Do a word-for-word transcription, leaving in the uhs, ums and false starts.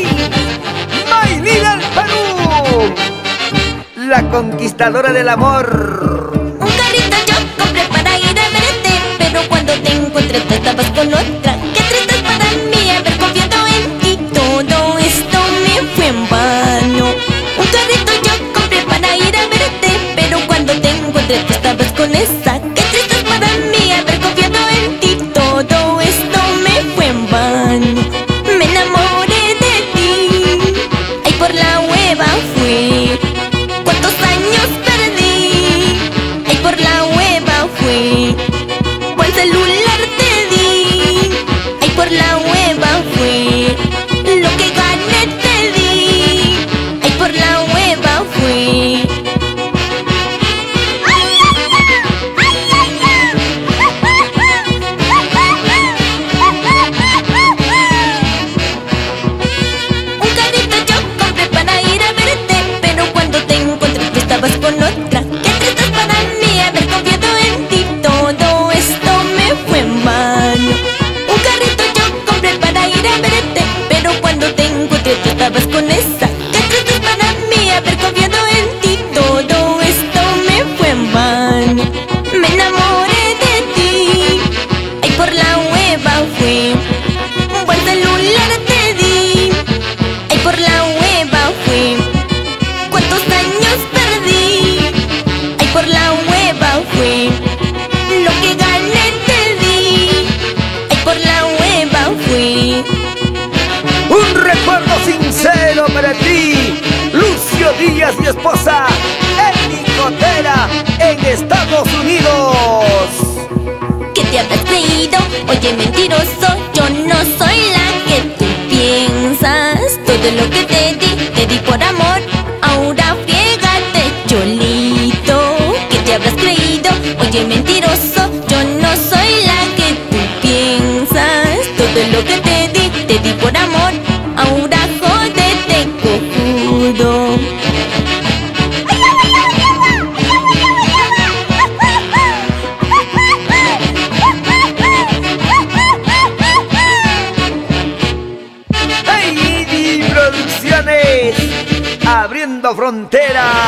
Maylí del Perú, la conquistadora del amor. Un carrito yo compré para ir a verte, pero cuando te encontré tú estabas con otra. Qué triste es para mí haber confiado en ti, todo esto me fue en vano. Un carrito yo compré para ir a verte, pero cuando te encontré tú estabas con esa. Qué triste es para mí haber confiado en ti, todo esto me fue en vano. Me enamoré de ti, ay por la hueva fue. ¿Cuántos años perdí? Ay por la hueva fue. ¿Cuál celular te di? Ay por la hueva fue. Lo que gané te di. Ay por la hueva fue. Un carrito yo compré para ir a verte, pero cuando te encontré tú estabas con otra. Qué triste es para mí haber confiado en ti, todo esto me fue en vano. Un carrito yo compré para ir a verte, pero cuando te encontré tú estabas con esa. Qué triste es para mí haber confiado en ti, todo esto me fue en vano. Me enamoré de ti, ay por la hueva fue. Un buen celular te di, ay por la hueva fue. ¿Cuántos años perdí? Ay por la hueva fue. Lo que gané te di, ay por la hueva fue. Un recuerdo sincero para ti, Lucio Díaz, mi esposa, Eli Cotera, en Estados Unidos. ¿Qué te habrás creído? Oye mentiroso, yo no soy la que tú piensas. Todo lo que te di, te di por amor. Ahora friégate, cholito. ¿Qué te habrás creído? Oye mentiroso, yo no soy la que tú piensas. Todo lo que te di, te di por amor. Ahora jódete, cojudo. Maylí Producciones, abriendo fronteras.